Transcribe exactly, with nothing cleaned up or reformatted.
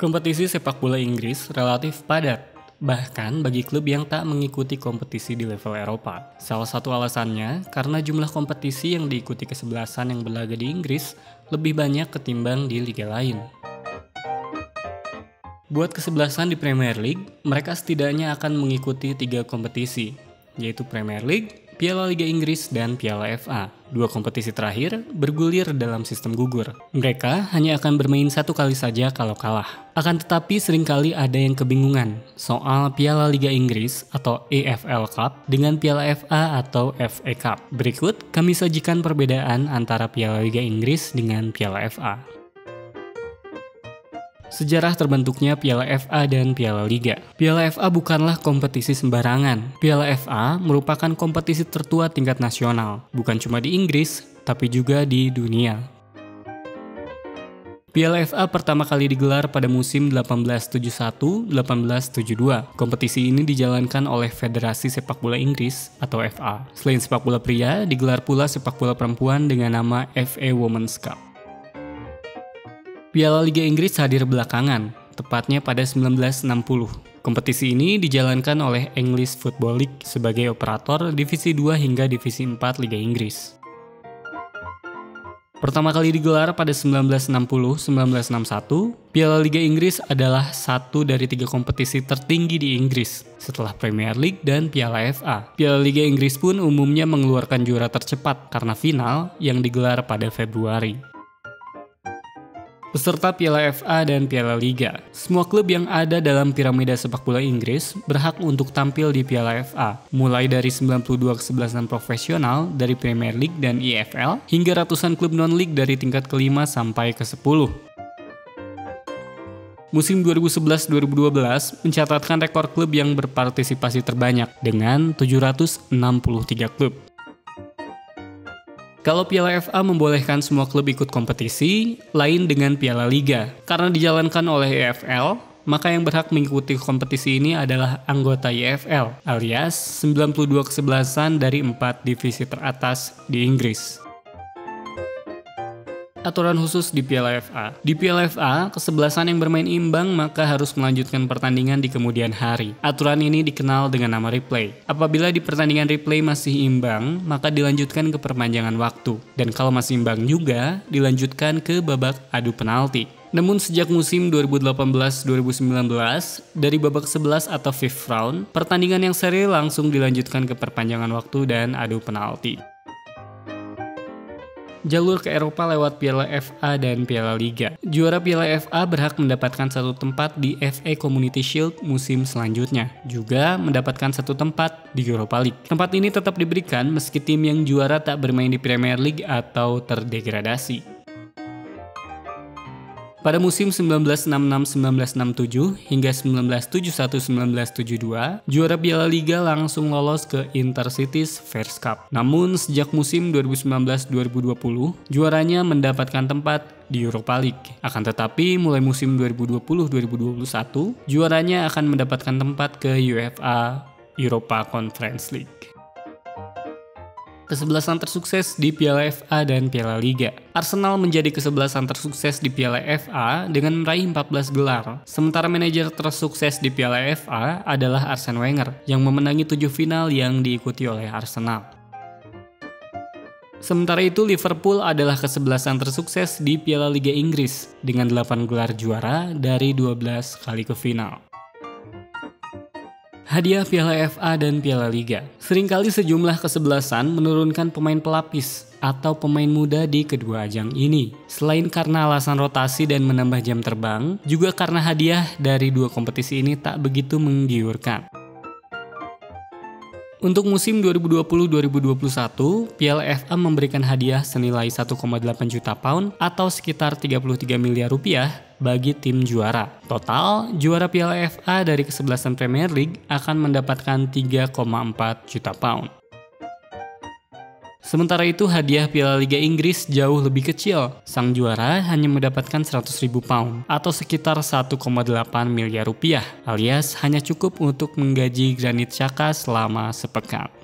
Kompetisi sepak bola Inggris relatif padat, bahkan bagi klub yang tak mengikuti kompetisi di level Eropa. Salah satu alasannya karena jumlah kompetisi yang diikuti kesebelasan yang berlaga di Inggris lebih banyak ketimbang di liga lain. Buat kesebelasan di Premier League, mereka setidaknya akan mengikuti tiga kompetisi, yaitu Premier League, Piala Liga Inggris, dan Piala F A. Dua kompetisi terakhir bergulir dalam sistem gugur. Mereka hanya akan bermain satu kali saja kalau kalah. Akan tetapi seringkali ada yang kebingungan soal Piala Liga Inggris atau E F L Cup dengan Piala F A atau F A Cup. Berikut kami sajikan perbedaan antara Piala Liga Inggris dengan Piala F A. Sejarah terbentuknya Piala F A dan Piala Liga. Piala F A bukanlah kompetisi sembarangan. Piala F A merupakan kompetisi tertua tingkat nasional, bukan cuma di Inggris, tapi juga di dunia. Piala F A pertama kali digelar pada musim delapan belas tujuh puluh satu delapan belas tujuh puluh dua. Kompetisi ini dijalankan oleh Federasi Sepak Bola Inggris atau F A. Selain sepak bola pria, digelar pula sepak bola perempuan dengan nama F A Women's Cup. Piala Liga Inggris hadir belakangan, tepatnya pada seribu sembilan ratus enam puluh. Kompetisi ini dijalankan oleh English Football League sebagai operator Divisi dua hingga Divisi empat Liga Inggris. Pertama kali digelar pada seribu sembilan ratus enam puluh sampai seribu sembilan ratus enam puluh satu, Piala Liga Inggris adalah satu dari tiga kompetisi tertinggi di Inggris, setelah Premier League dan Piala F A. Piala Liga Inggris pun umumnya mengeluarkan juara tercepat karena final yang digelar pada Februari. Peserta Piala F A dan Piala Liga. Semua klub yang ada dalam piramida sepak bola Inggris berhak untuk tampil di Piala F A, mulai dari sembilan puluh dua kesebelasan profesional dari Premier League dan E F L, hingga ratusan klub non-league dari tingkat kelima sampai ke sepuluh. Musim dua ribu sebelas dua ribu dua belas mencatatkan rekor klub yang berpartisipasi terbanyak dengan tujuh ratus enam puluh tiga klub. Kalau Piala F A membolehkan semua klub ikut kompetisi, lain dengan Piala Liga. Karena dijalankan oleh E F L, maka yang berhak mengikuti kompetisi ini adalah anggota E F L, alias sembilan puluh dua kesebelasan dari empat divisi teratas di Inggris. Aturan khusus di Piala F A. Di Piala F A, kesebelasan yang bermain imbang maka harus melanjutkan pertandingan di kemudian hari. Aturan ini dikenal dengan nama replay. Apabila di pertandingan replay masih imbang, maka dilanjutkan ke perpanjangan waktu. Dan kalau masih imbang juga, dilanjutkan ke babak adu penalti. Namun sejak musim dua ribu delapan belas dua ribu sembilan belas, dari babak sebelas atau fifth round, pertandingan yang seri langsung dilanjutkan ke perpanjangan waktu dan adu penalti. Jalur ke Eropa lewat Piala F A dan Piala Liga. Juara Piala F A berhak mendapatkan satu tempat di F A Community Shield musim selanjutnya, juga mendapatkan satu tempat di Europa League. Tempat ini tetap diberikan meski tim yang juara tak bermain di Premier League atau terdegradasi. Pada musim seribu sembilan ratus enam puluh enam sampai seribu sembilan ratus enam puluh tujuh hingga seribu sembilan ratus tujuh puluh satu sampai seribu sembilan ratus tujuh puluh dua, juara Piala Liga langsung lolos ke Intercities First Cup. Namun sejak musim dua ribu sembilan belas dua ribu dua puluh, juaranya mendapatkan tempat di Europa League. Akan tetapi mulai musim dua ribu dua puluh dua ribu dua puluh satu, juaranya akan mendapatkan tempat ke UEFA Europa Conference League. Kesebelasan tersukses di Piala F A dan Piala Liga. Arsenal menjadi kesebelasan tersukses di Piala F A dengan meraih empat belas gelar. Sementara manajer tersukses di Piala F A adalah Arsene Wenger yang memenangi tujuh final yang diikuti oleh Arsenal. Sementara itu Liverpool adalah kesebelasan tersukses di Piala Liga Inggris dengan delapan gelar juara dari dua belas kali ke final. Hadiah Piala F A dan Piala Liga. Seringkali sejumlah kesebelasan menurunkan pemain pelapis atau pemain muda di kedua ajang ini. Selain karena alasan rotasi dan menambah jam terbang, juga karena hadiah dari dua kompetisi ini tak begitu menggiurkan. Untuk musim dua ribu dua puluh dua ribu dua puluh satu, Piala F A memberikan hadiah senilai satu koma delapan juta pound atau sekitar tiga puluh tiga miliar rupiah bagi tim juara. Total, juara Piala F A dari kesebelasan Premier League akan mendapatkan tiga koma empat juta pound. Sementara itu hadiah Piala Liga Inggris jauh lebih kecil. Sang juara hanya mendapatkan seratus ribu pound atau sekitar satu koma delapan miliar rupiah, alias hanya cukup untuk menggaji Granit Xhaka selama sepekan.